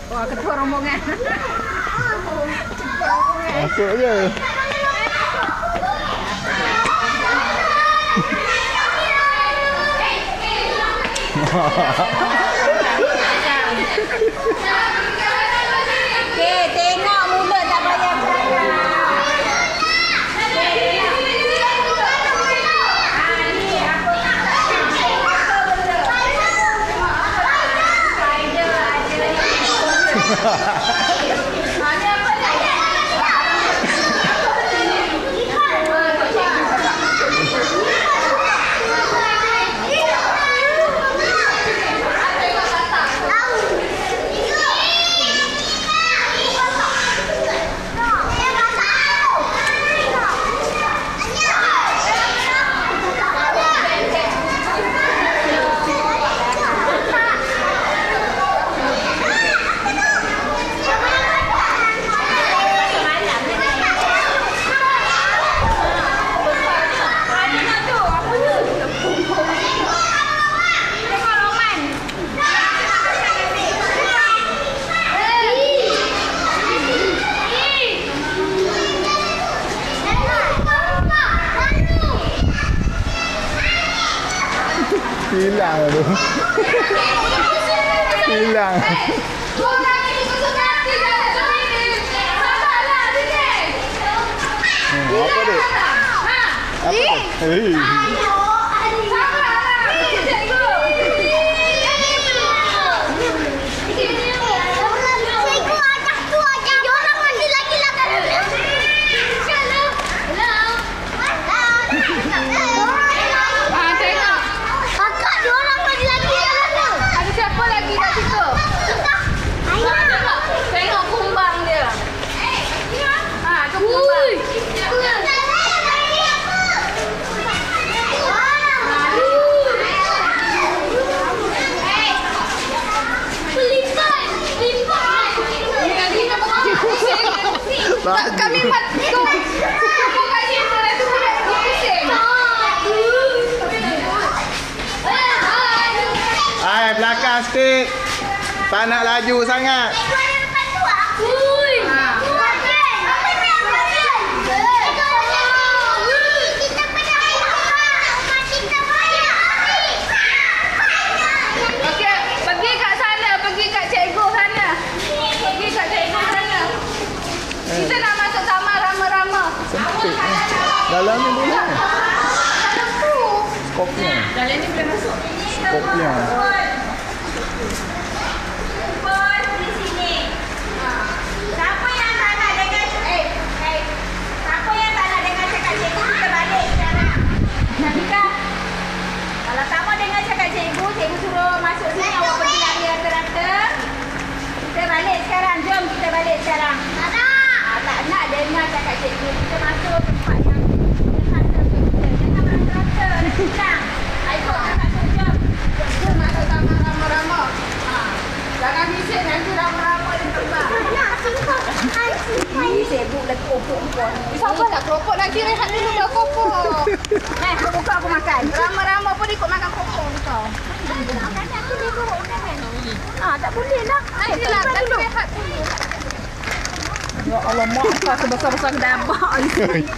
Wah, ketua rombongan. Masuk je. Okey, tengok mulut tak payah bercakap. Hilang tu. Hilang. Apa dia? Apa dia? Hei. Kami mat tu. Bukan situ dah tu pusing. Hai, belakang sikit. Tak nak laju sangat. Kita nak masuk sama rama-rama. Sempit ni. Dalam ni boleh. Skopnya. Dalam ni boleh masuk. Skopnya. Di sini. Siapa yang tak nak dengar siapa yang tak nak dengar cakap cikgu, kita balik sekarang. Nabika, kalau tak mau dengar cakap cikgu, cikgu suruh masuk sini, awak pergi lari rata-rata. Kita balik sekarang. Jom kita balik sekarang. Tak nak dengar cakap cikgu. Kita masuk tempat yang rata-rata kita. Jangan rata-rata. Dah silang. Ikut cakap cikgu. Jom. Jom masuk sama rama-rama. Jangan bisik nanti rama-rama dia terbang. Nak singkong. Ini sibuk lah keropok-keropok. Sabarlah keropok. Nanti rehat dulu dah keropok. Aku buka aku makan. Rama-rama pun ikut makan keropok kau. Nanti aku dia keropok kan? Tak boleh lah. Nanti lah. Nanti rehat dulu. Ya Allah, mak apa sebesar-besar kedabak ni.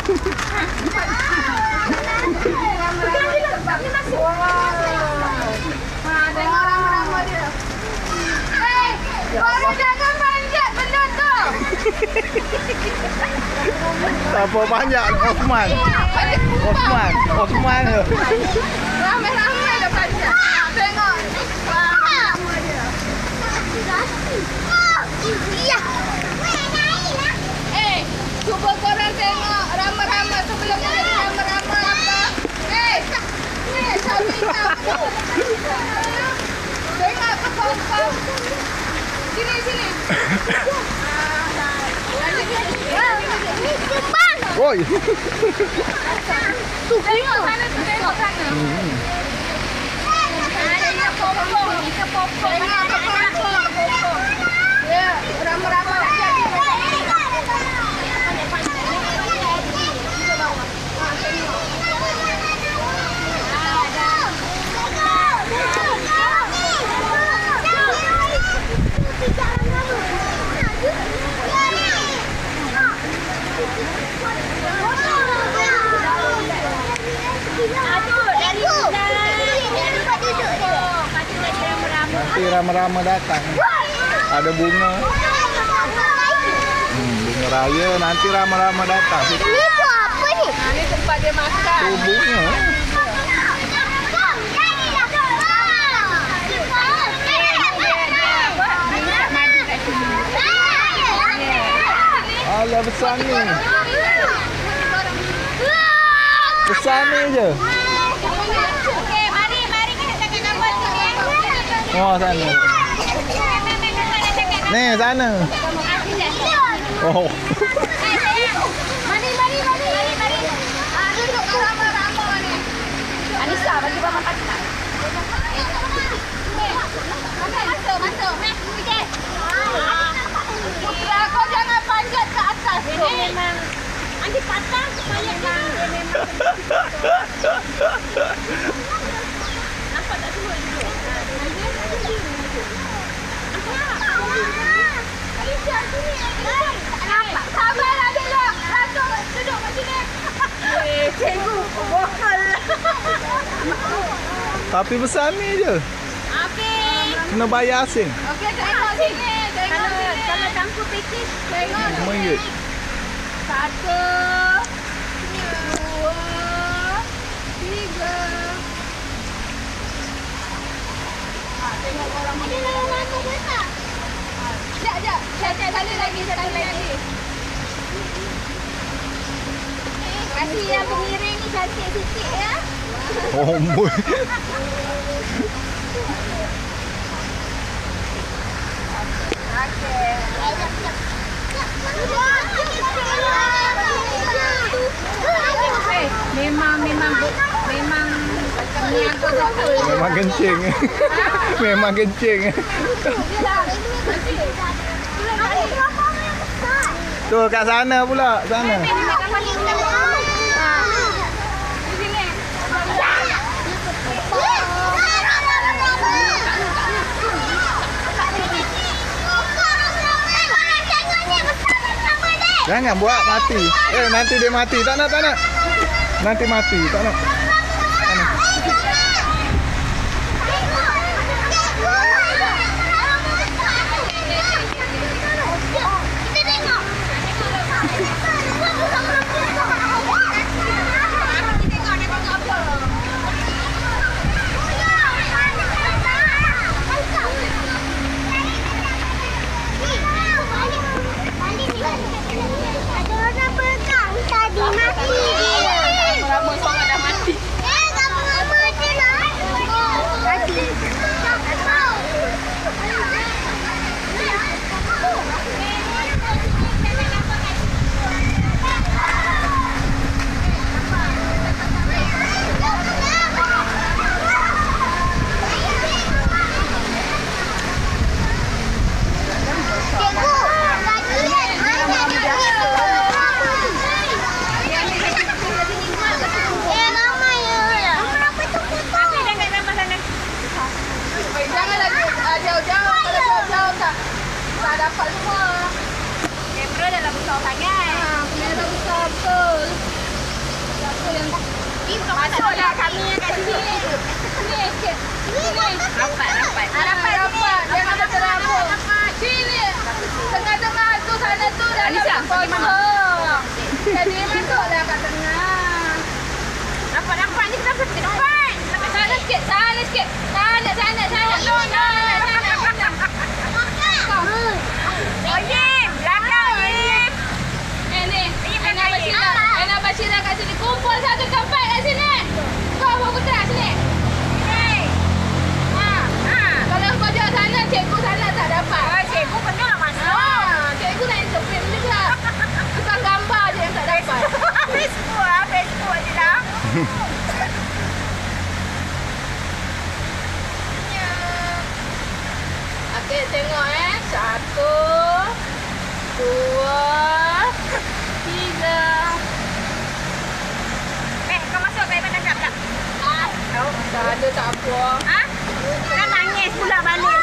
Tengok rama-rama dia. Hei, korang jangan panjat benda tu. Siapa banyak Osman. Osman tu. Ramai-ramai dah panjat. Tengok. Rama dia. Iya. Cuba korang tengok rama-rama sebelum dia rama-rama apa. Sabi aku. Tengok ke kau. Sini. Ni kembang. Oi. Tengok sana. Ada popong. Tengok popong. Ya, rama-rama nak jadi. rama-rama datang. Ada bunga. Bunga raya nanti rama-rama datang. Ini buat apa ni? Ini tempat dia makan. Tu bunga. Alah besar ni. Besar ni je. Okey, mari kita cakap gambar sini. Oh sana. Ni sana. Oh. Mari. Duduk ramai-ramai ni. Anissa, bagi mama makan. Masuk. Sikit. Putra, kau jangan panjat ke atas. Dia memang nanti patah supaya dia memang. Nampak tak semua duduk? Alicia, sini. Nampak? Sabarlah dulu. Ratu, duduk kat sini. Cikgu, bokal. Tapi besar ni je. Okey. Kena bayar asing. Okey, tengok sini. Kalau campur pakej, tengok. RM5. 1, 2, 3. Tengok orang ni. Sekejap. Satu lagi. Kasih yang pengiring ni cantik sikit ya. Oh, boy. Memang niaga betul. Memang kencing. Memang kencing. Tu kat sana pula, sana. Jangan buat mati. Nanti dia mati. Tak nak. Nanti mati. Tak nak. Ada orang pegang tadi mati. Lama sangat dah mati. Lama je lah. Mati. Jauh-jauh. Kalau jauh-jauh tak dapat semua. Kamera dalam besar sangat. Kamera besar betul. Siapa yang masuklah kami yang kat sini. Sini sikit. Sini. Rapat. Rapat. Jangan terlalu. Sini. Tengah-tengah tu sana tu dalam kosong. Jadi masuklah kat tengah. Rapat ni kita ke depan. Sana sikit. Sana. Anak Bashira kat sini. Kumpul satu tempat kat sini. Kau bawa putra sini. Kalau kau jauh sana, cikgu sana tak dapat. Cikgu kena masuk. Cikgu nak interpret juga. Bukan gambar je yang tak dapat. Facebook je lah. Okey, tengok 1, 2, 3. Kau masuk ke mana tak? Tak ada tak apa. Kan nangis pula balik.